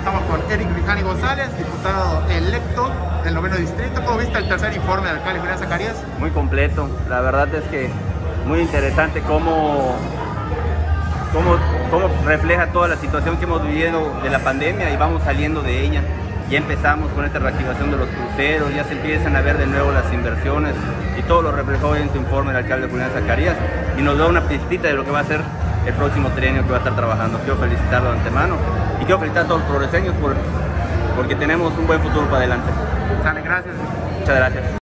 Estamos con Eric Rijani González, diputado electo del 9º distrito. ¿Cómo viste el tercer informe del alcalde Julián Zacarías? Muy completo, la verdad es que muy interesante cómo refleja toda la situación que hemos vivido de la pandemia y vamos saliendo de ella. Ya empezamos con esta reactivación de los cruceros, ya se empiezan a ver de nuevo las inversiones y todo lo reflejó en su informe el alcalde Julián Zacarías y nos da una pistita de lo que va a ser el próximo trienio que va a estar trabajando. Quiero felicitarlo de antemano y quiero felicitar a todos los progreseños porque tenemos un buen futuro para adelante. Dale, gracias. Muchas gracias.